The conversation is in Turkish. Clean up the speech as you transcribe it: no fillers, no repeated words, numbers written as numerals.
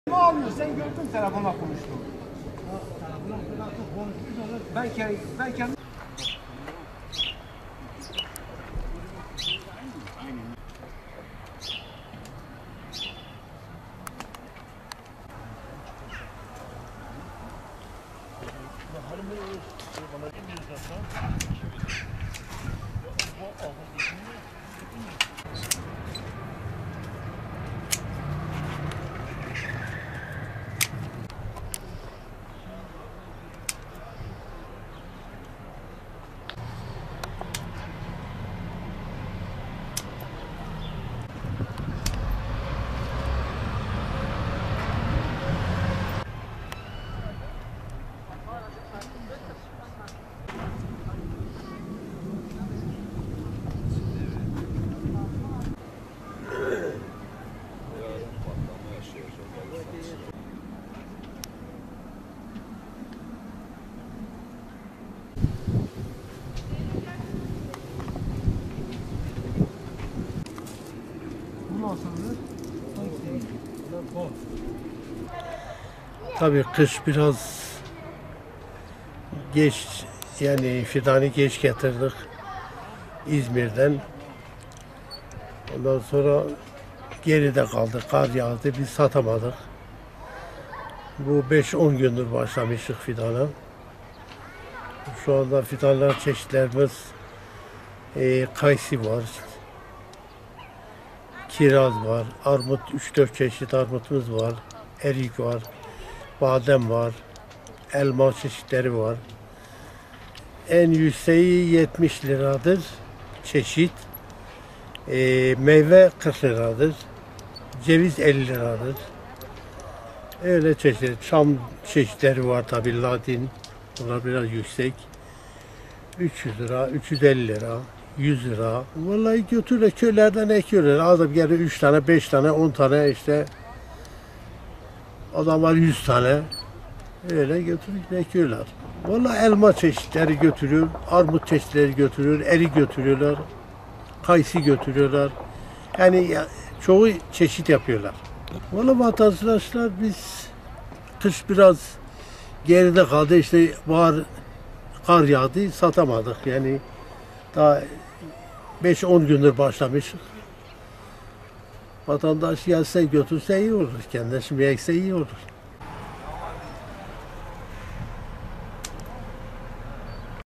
Ne alıyor? Sen gördün telefonla konuştum. Ben kendim... Tabii kış biraz geç, yani fidanı geç getirdik İzmir'den. Ondan sonra geride kaldı, kar yağdı, biz satamadık. Bu 5-10 gündür başlamıştık fidana. Şu anda fidanlar çeşitlerimiz kayısı var, kiraz var, armut, 3-4 çeşit armutumuz var, erik var, badem var, elma çeşitleri var. En yükseği 70 liradır çeşit. Meyve 40 liradır. Ceviz 50 liradır. Öyle çeşit. Çam çeşitleri var tabi, Ladin. Bunlar biraz yüksek. 300 lira, 350 lira, 100 lira. Vallahi götürüyor, köylerden ekiyorlar. Adam gelir 3 tane, 5 tane, 10 tane işte. Adamlar 100 tane. Öyle götürüp ekiyorlar. Vallahi elma çeşitleri götürüyor, armut çeşitleri götürüyor, erik götürüyorlar, kayısı götürüyorlar. Yani çoğu çeşit yapıyorlar. Vallahi vatandaşlar, biz kış biraz geride kaldı, işte bahar kar yağdı, satamadık. Yani daha 5-10 gündür başlamıştık. Vatandaş gelse götürse iyi olur, kendisi ekse iyi olur.